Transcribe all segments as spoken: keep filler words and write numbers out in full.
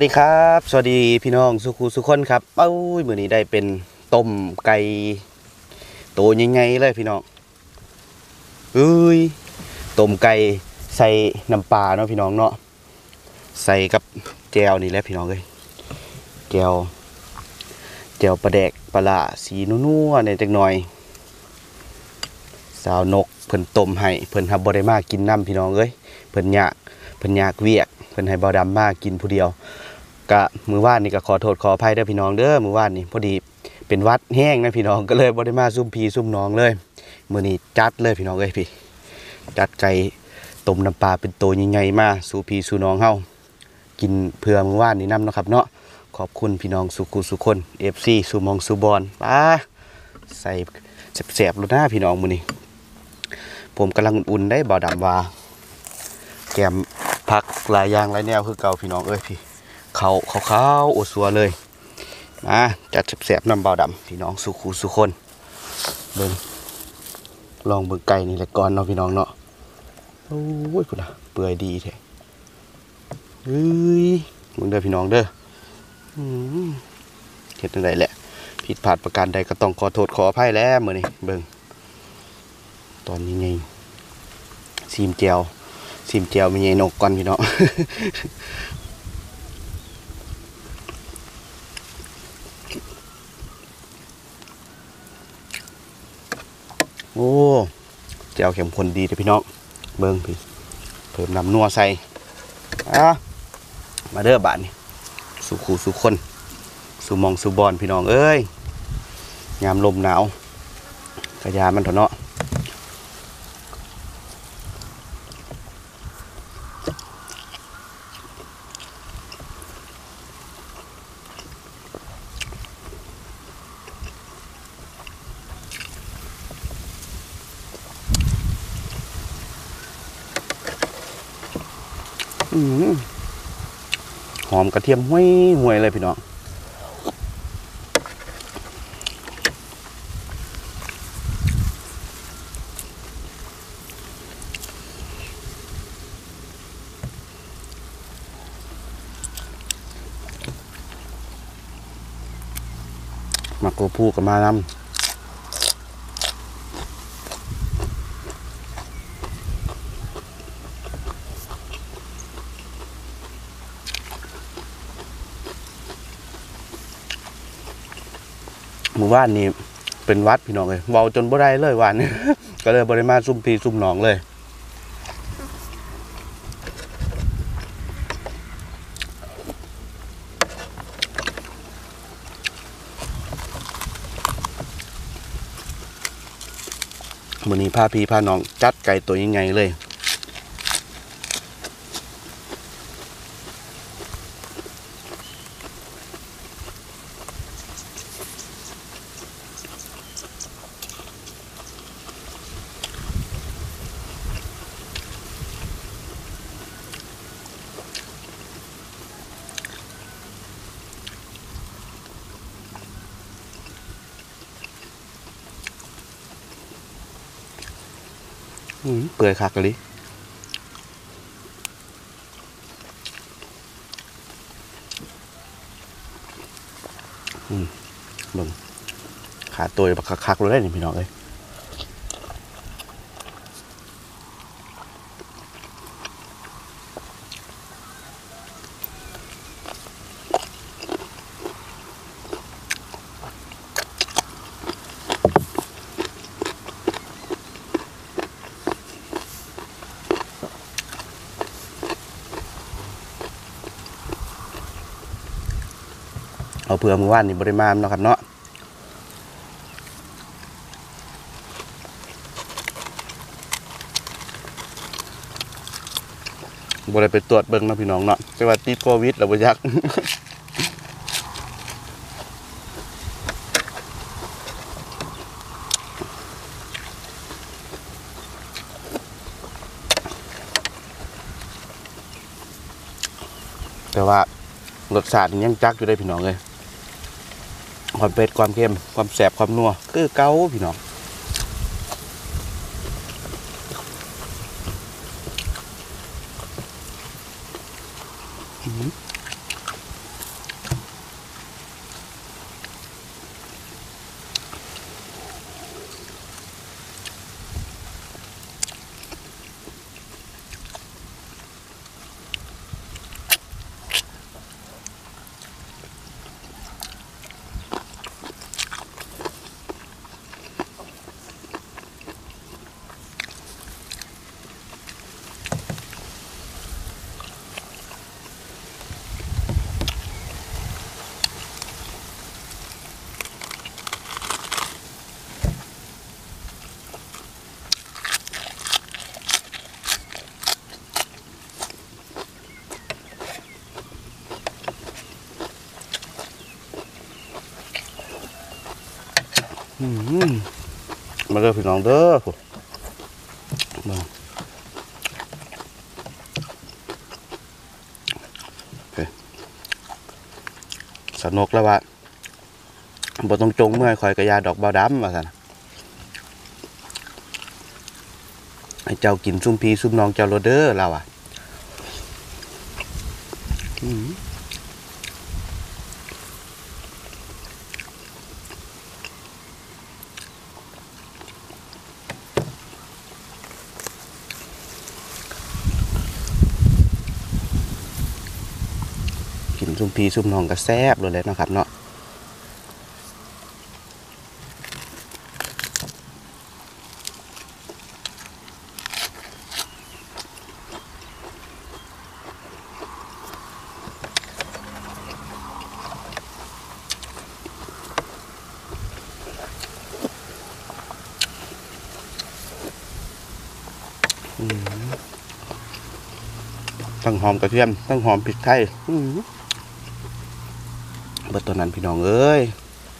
สวัสดีครับสวัสดีพี่น้องสุขุสุขคนครับเอ้ยมื้อนี้ได้เป็นต้มไก่โตใหญ่ๆเลยพี่น้องเอ้ยต้มไก่ใส่น้ำปลาเนาะพี่น้องเนาะใส่กับแจ่วนี่แหละพี่น้องเอ้ยแจ่วแจ่วปลาแดกปลาร้าสีนัวๆเนี่ยจักหน่อยสาวนกเพิ่นต้มให้เพิ่นทับบ่ได้มากินน้ำพี่น้องเอ้ยเพิ่นอยากเพิ่นอยากเวียกเพิ่นให้บ่าวดำมากินผู้เดียวกะมือว่านนี่ก็ขอโทษขออภัยเด้อพี่น้องเด้อมือว่านนี่พอดีเป็นวัดแห้งนะพี่น้องก็เลยบ่ได้มาซุ่มพี่ซุ่มน้องเลยมื้อนี้จัดเลยพี่น้องเอ้ยพี่จัดไก่ต้มน้ำปลาเป็นโตใหญ่ๆมาสู่พี่สู่น้องเฮากินเพื่อมือว่านนี่นำเนาะครับเนาะขอบคุณพี่น้องสุขุสุคน เอฟ ซี สุมองสุบอนป้าใส่แซ่บๆแล้วนะพี่น้องมื้อนี้ผมกำลังอุ่นๆได้บ่าวดำว่าแกมผักหลายอย่างหลายแนวคือเก่าพี่น้องเอ้ยพี่เขาขาวๆอดสัวเลยมาจัดแซ่บๆน้ำเบาดำพี่น้องสุขูสุคนเบิ่งลองเบิ่งไก่นี่แหละก่อนเนาะพี่น้องเนาะโอ้ยคุณอะเปื่อยดีแท้เฮ้ยมึงเด้อพี่น้องเด้อเฮ็ดจังไดแหละผิดพลาดประการใดก็ต้องขอโทษขออภัยแล้วมื้อนี้เบิ่งตอนนี้ไงซีมเจียวซีมเจียวมีไงนกก่อนพี่น้องโอ้เจียวเข้มข้นดีเลยพี่น้องเบิ้งพี่เพิ่มน้ำนัวใส่อ่ะมาเด้อบาทนี่สุขูสุคนสุมองสุบอนพี่น้องเอ้ยยามลมหนาวกระยามันเถอะเนาะหอมกระเทียมห้วยห่วยเลยพี่น้องมาโกพูกับมานำหมู่บ้านนี่เป็นวัดพี่น้องเลยเบาจนบ่ได้เลยวันนี้ ก็เลยบริมาซุ่มพีซุ่มน้องเลยวันนี้พาพี่พาน้องจัดไก่ตัวยังไงเลยเปื่อยคักเลยอืมเบิ่งขาตัวบักคักๆเลยได้นี่พี่น้องเอ้ยเอาเผื่อมือว่านนี่บริมาณเนาะครับเนาะบริไปตรวจเบิ่งเนาะพี่น้องเนาะแต่ว่าติดโควิดแล้วบ่ยักแต่ว่ารสชาติยังจักอยู่ได้พี่น้องเลยความเผ็ดความเค็มความแสบความนัวคือเก่าพี่น้องอืมมาเด้อพี่น้องเด้อมาสนุกแล้วว่าบ่ต้องจงเมื่อยคอยกระยาดอกบาวดำว่าซั่นให้เจ้ากินซุ่มพีซุ่มน้องเจ้าโรเดอร์เราอ่ะกินซุ่มพีซุ่มน้องก็แซ่บเลยนะครับเนาะทั้งหอมกระเทียมทั้งหอมพริกไทยเบิดตัวนั้นพี่น้องเอ้ย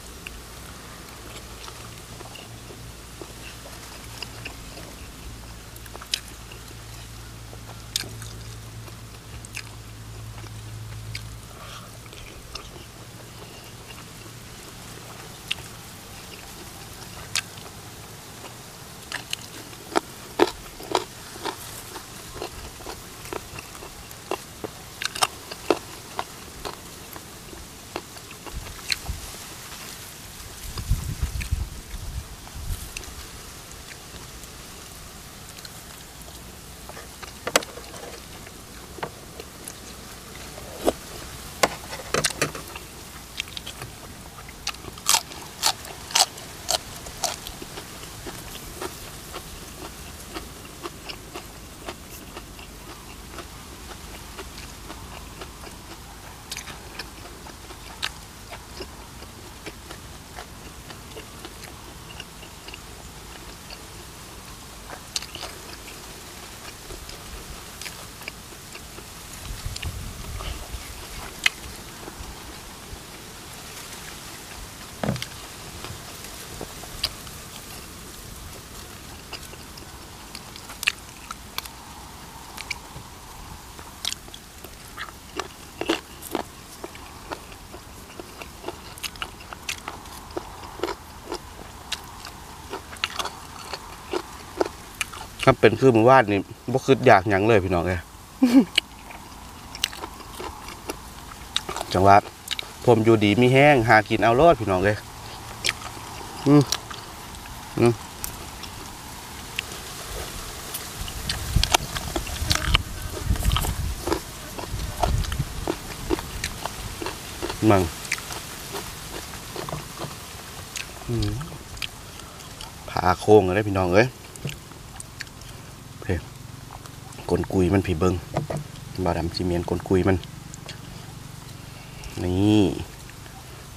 ถ้าเป็นคือมือวาดนี่บ่คิดอยากหยังเลยพี่น้องเลยจังหวะผมอยู่ดีมีแห้งหากินเอาโลดพี่น้องเลยอืมอืมมั่งผ่าโค้งเลยพี่น้องเอ้ยกลกุยมันผีเบิงบาดำซีเมนกลกุยมันนี่เพ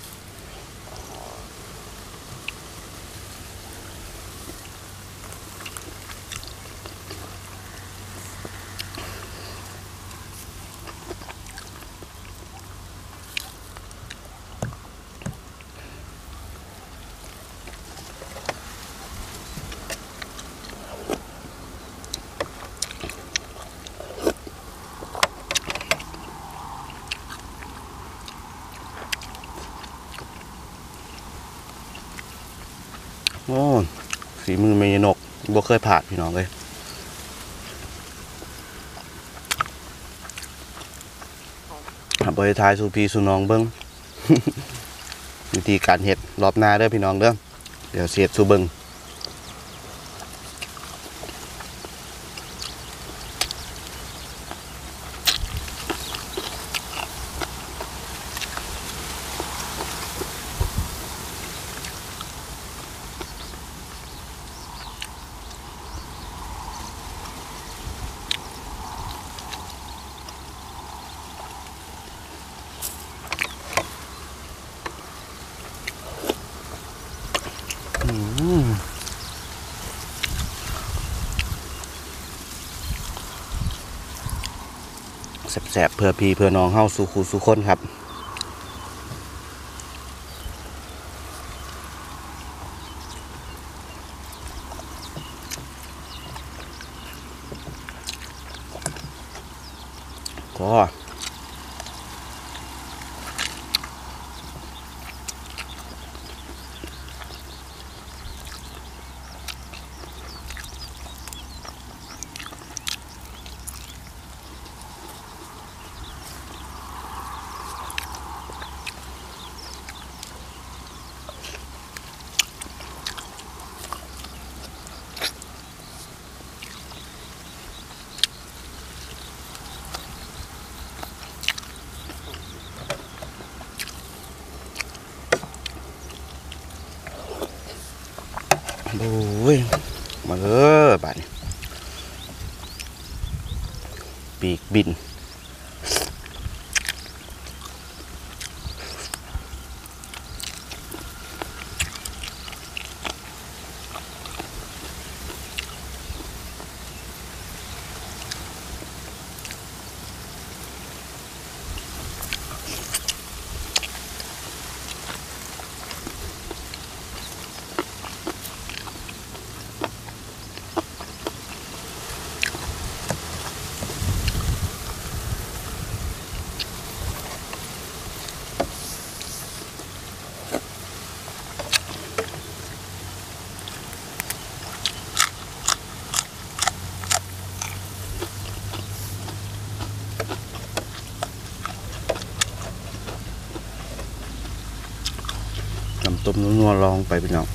โอ้ฝีมือเมยนกบ่เคยผ่านพี่น้องเลยบริทายสู่พี่สู่น้องเบิ้ง วิธีการเห็ดรอบหน้าเด้อพี่น้องเด้อเดี๋ยวเสียดสู่เบิ้งแสบๆเพื่อพี่เพื่อน้องเฮาสู่คู่สู่คนครับโอ้ยมาเออบาดนี้ปีกบินน้ำต้มนัวๆลองไปพี่น้อง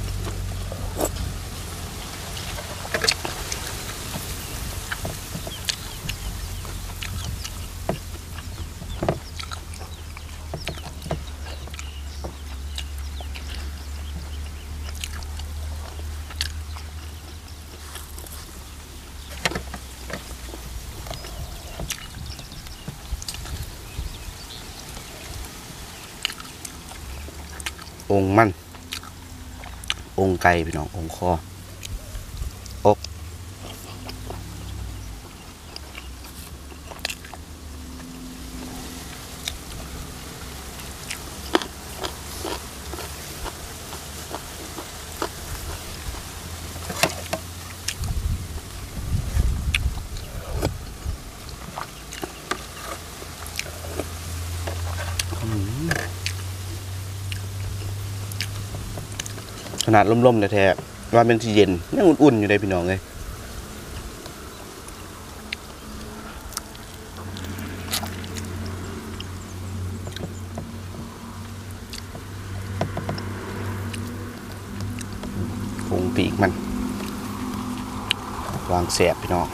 องค์มันองค์ไก่พี่น้ององค์คออกขนาดล่มๆแท้ๆว่าเป็นที่เย็นยังอุ่นๆอยู่ได้พี่น้องเลยคงปีกมันวางแสบพี่น้อง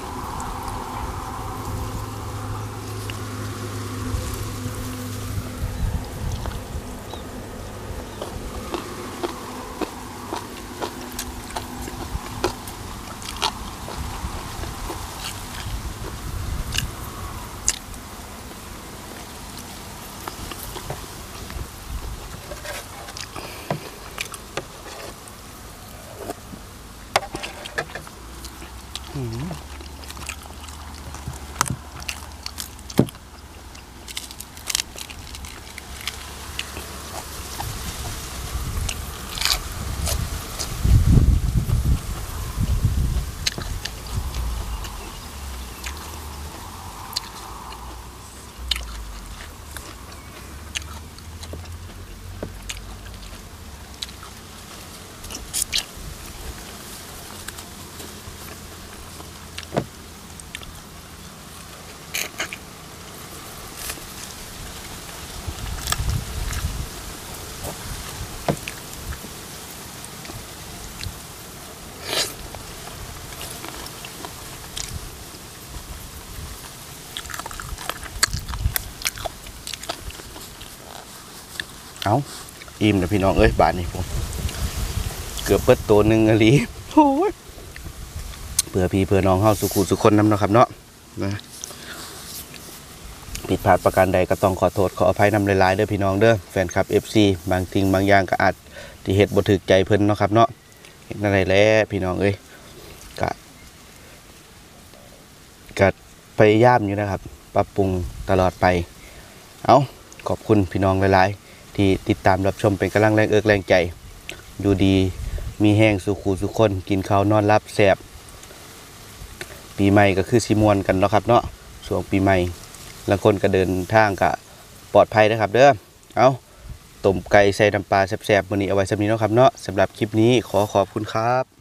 เอาอิ่มนะพี่น้องเอ้ยบาทนี้ผมเกือบเปิดตัวหนึ่งอะไรโอ้ยเผื่อพี่เผื่อน้องเฮาสุขุสุคนน้ำเนาะครับเนาะนะผิดพลาดประการใดก็ต้องขอโทษขออภัยนำหลายๆเด้อพี่น้องเด้อแฟนคลับ เอฟ ซี บางสิ่งบางอย่างก็อาจที่เฮ็ดบ่ถูกใจเพิ่นเนาะครับเนาะเฮ็ดอะไรแล้วพี่น้องเอ้ยก็ก็พยายามอยู่นะครับปรับปรุงตลอดไปเอาขอบคุณพี่น้องหลายๆที่ติดตามรับชมเป็นกำลังแรงเอิกแรงใจอยู่ดีมีแห้งสุขูสุคนกินข้าวนอนรับแสบปีใหม่ก็คือสิมวนกันเนาะครับเนาะช่วงปีใหม่บางคนก็เดินทางก็ปลอดภัยนะครับเด้อเอาต้มไก่ใส่น้ำปลาแซ่บๆมื้อนี้เอาไว้สำนี้เนาะครับเนาะสำหรับคลิปนี้ขอขอบคุณครับ